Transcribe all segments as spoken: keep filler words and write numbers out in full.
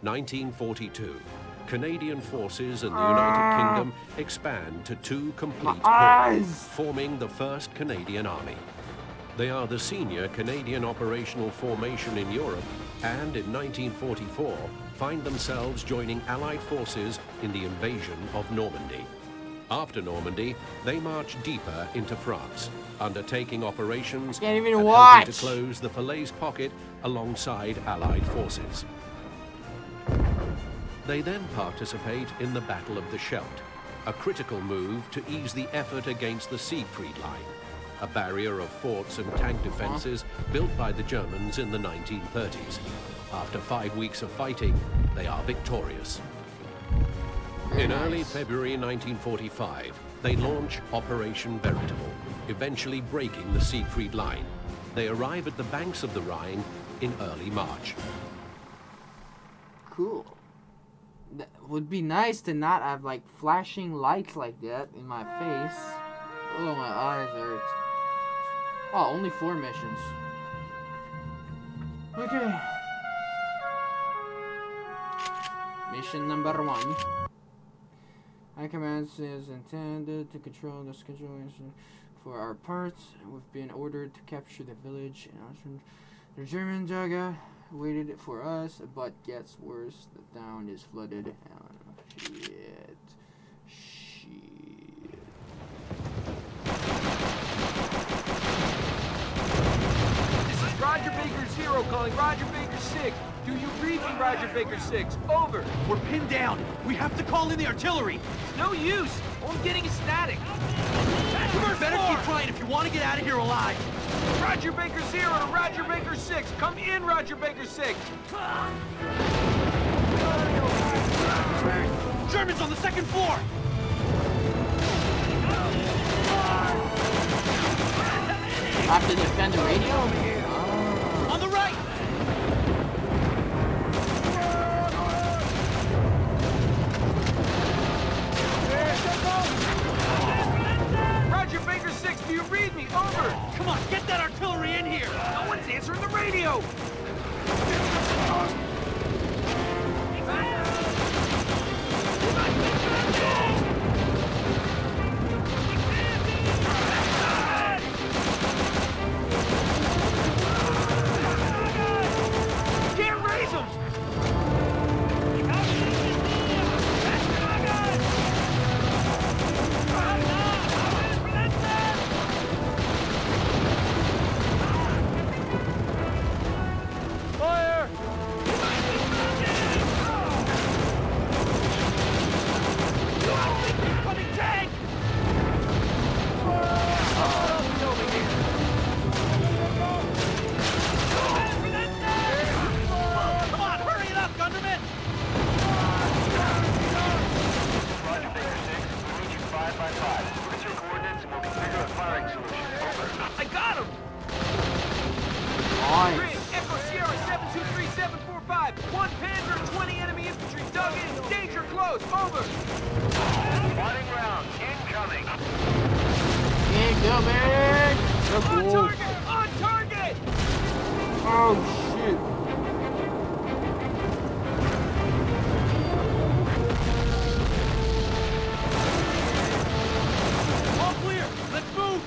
nineteen forty-two. Canadian forces and the United Kingdom expand to two complete corps, forming the first Canadian Army. They are the senior Canadian operational formation in Europe, and in nineteen forty-four find themselves joining Allied forces in the invasion of Normandy. After Normandy, they march deeper into France, undertaking operations Can't even and watch. helping to close the Falaise pocket alongside Allied forces. They then participate in the Battle of the Scheldt, a critical move to ease the effort against the Siegfried Line, a barrier of forts and tank defenses built by the Germans in the nineteen thirties. After five weeks of fighting, they are victorious. In early February nineteen forty-five, they launch Operation Veritable, eventually breaking the Siegfried Line. They arrive at the banks of the Rhine in early March. Cool. That would be nice to not have like flashing lights like that in my face. Oh, my eyes hurt. Oh, only four missions. Okay. Mission number one. High Command is intended to control the schedule for our parts. We've been ordered to capture the village. The German Jaga waited for us, but gets worse. The town is flooded. Oh, shit. Shit. This is Roger Baker Zero calling Roger Baker Six. Do you read me, Roger Baker Six? Over. We're pinned down. We have to call in the artillery. It's no use. All I'm getting is static. You better keep trying if you want to get out of here alive. Roger Baker Zero to Roger Baker Six. Come in, Roger Baker Six. Germans on the second floor. Have to defend the radio? On the right. Roger Baker Six, do you read me? Over. Come on, get that artillery in here. No one's answering the radio. Can't raise them. Fire! Incoming tank! Come on, hurry it up, Gunderman. Roger Baker Six, we need you five by five. Put your coordinates and we'll configure a firing solution. Over. I got him! Nice. Grid, Echo Sierra seven two three seven four five. One Panzer and twenty enemy infantry dug in. Danger close. Over. Spotting round, incoming. Incoming! On target! On target! Oh, shit. All clear. Let's move.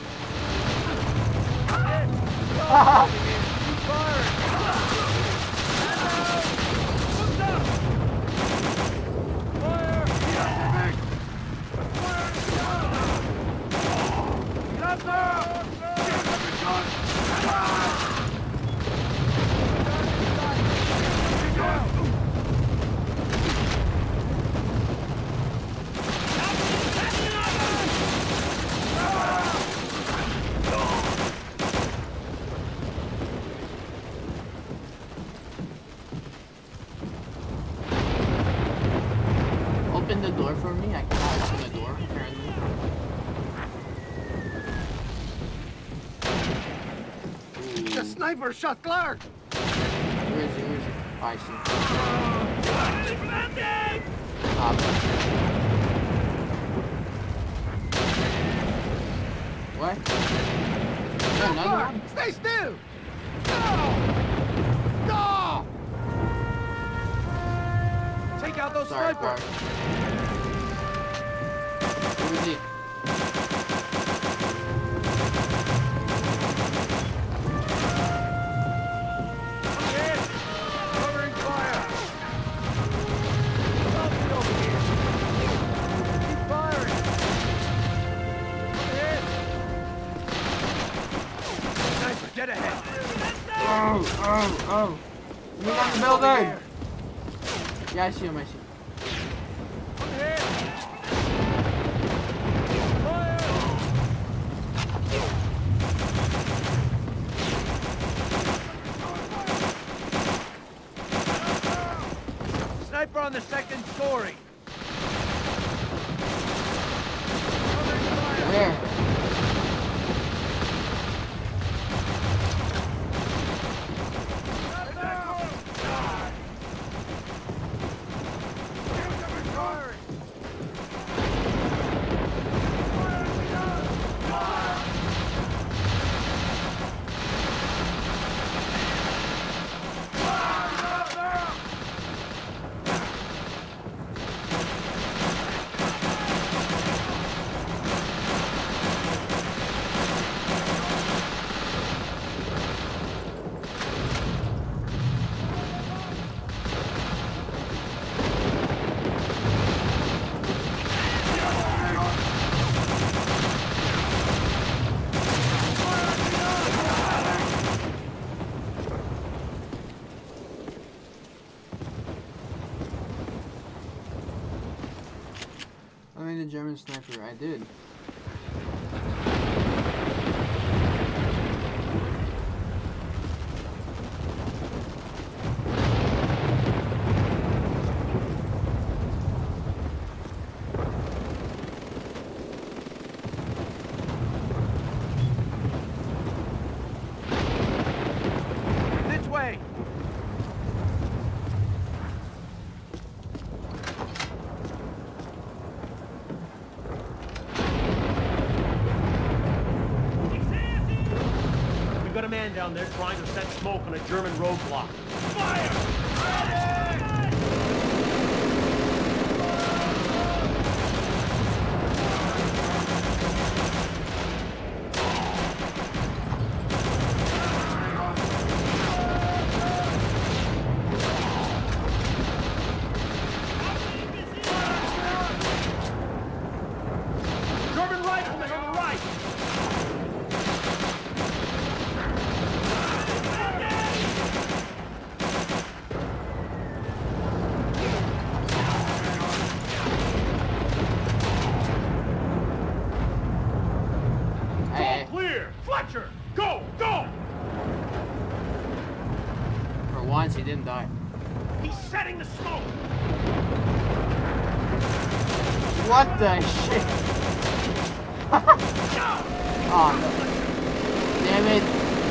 Open the door for me. I cannot open the door, apparently. The sniper shot Clark. Where is he? Where is he? Oh, I see. Stop. What? Is there another one? Stay still. No. No. take out those Sorry, snipers. Who is he? Hit! Covering fire. Something over here. Keep firing. Hit! Sniper, get ahead. Oh, oh, oh. He's on the building. Yeah, I see him, I see him. Hit! Fire! Sniper on the second story. Where? I mean, the German sniper, I did. This way. We've got a man down there trying to set smoke on a German roadblock. Fire! German rifleman on the right! Hey, Clear! Fletcher! Go! Go! for once he didn't die. He's setting the smoke! What the shit? Oh no. Damn it.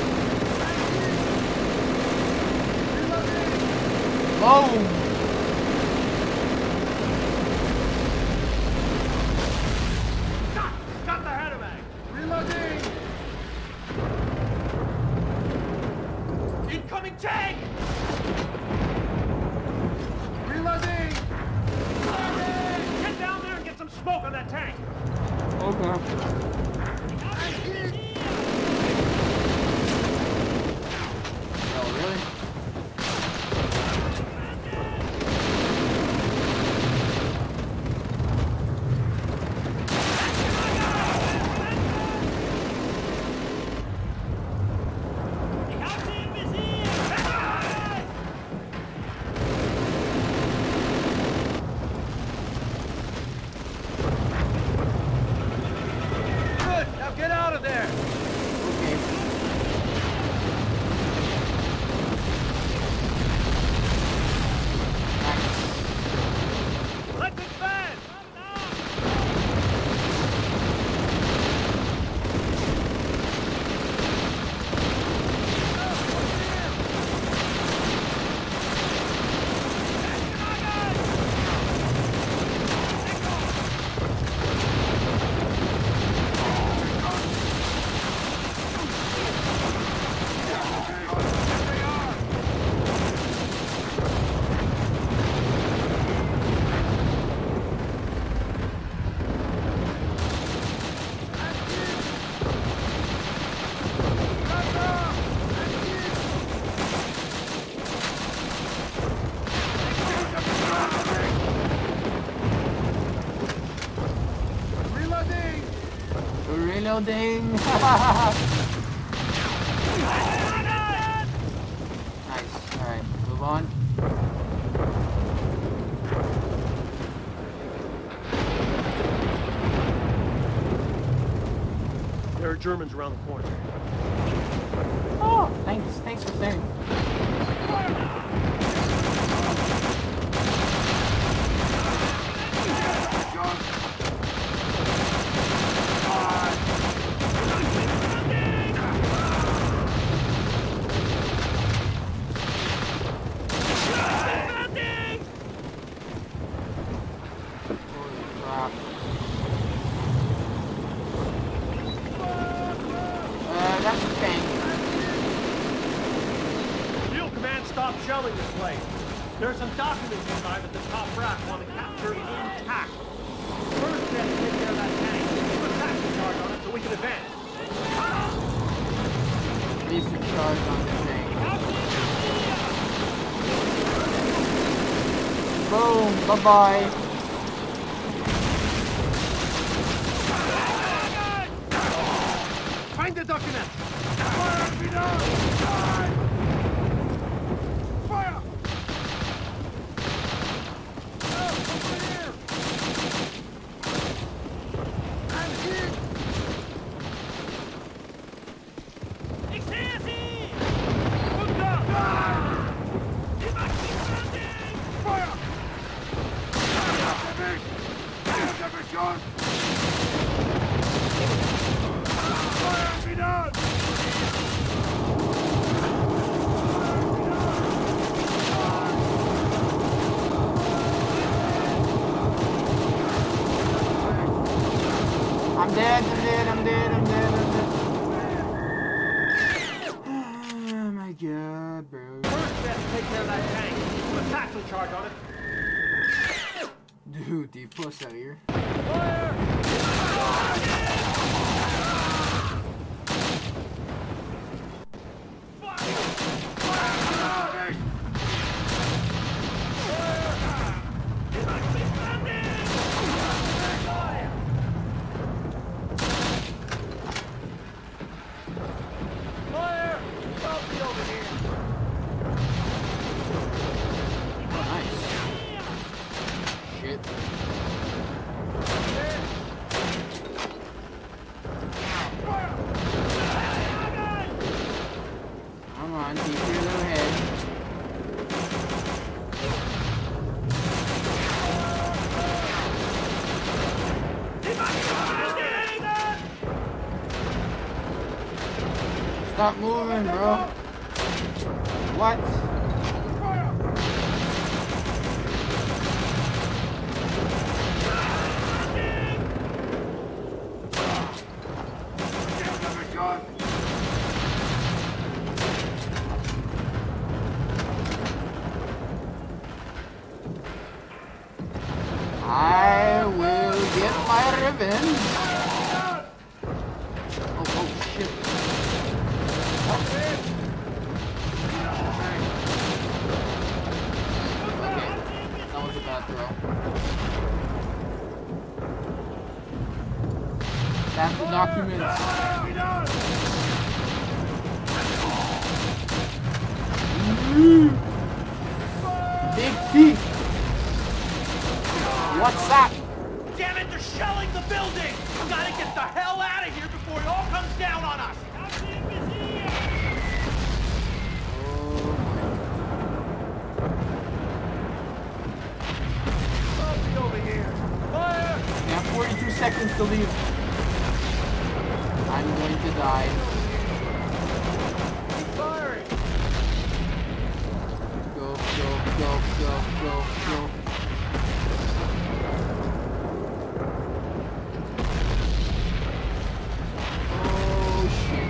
Oh! Stop! Got the head of mag! Reloading. Incoming tank! Reloading. Get down there and get some smoke on that tank! Okay. Oh, really? reloading. Nice. Alright, move on. There are Germans around the corner. Oh, thanks, thanks for saying. Shelling this place. There are some documents inside that the top rack want to capture intact. First, we have to take care of that tank. Put a taxi charge on it so we can advance. Basic charge on the tank. Boom. Bye bye. Find the document. Fire me down! Die! I'm dead, I'm dead, I'm dead, I'm dead, I'm dead. Oh my god, bro. First, we have to take care of that tank. Put a taxi charge on it. Dude, D plus out here. Fire! Stop moving, bro. What? I will get my revenge. Oh, oh, shit. Okay, that was a bad throw. That's the documents. Mm. Big teeth. What's that? Damn it, they're shelling the building! We gotta get the hell out of here before it all comes down on us! Over here. Fire! We have forty-two seconds to leave. I'm going to die. Firing! Go, go, go, go, go, go. Oh shit.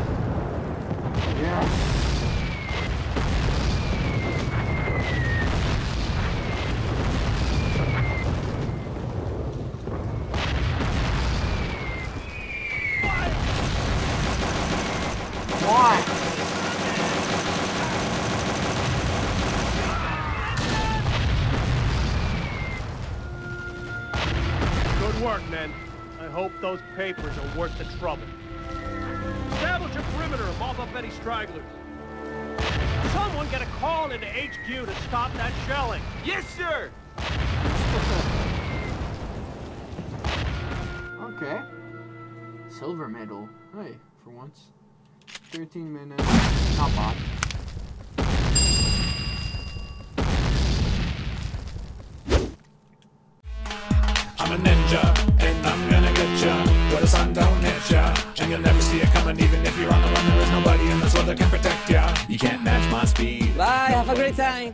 Yes. Why? Good work, men. I hope hope those papers are worth the trouble. Establish a perimeter and mop up any stragglers. Someone get a call into H Q to stop that shelling. Yes, sir! Okay. Silver medal. Hey, for once. thirteen minutes. Not bad. I'm a ninja, and I'm gonna get ya where the sun don't hit ya, and you'll never see it coming. Even if you're on the run, there is nobody in this world that can protect ya. You can't match my speed. Bye, have a great time.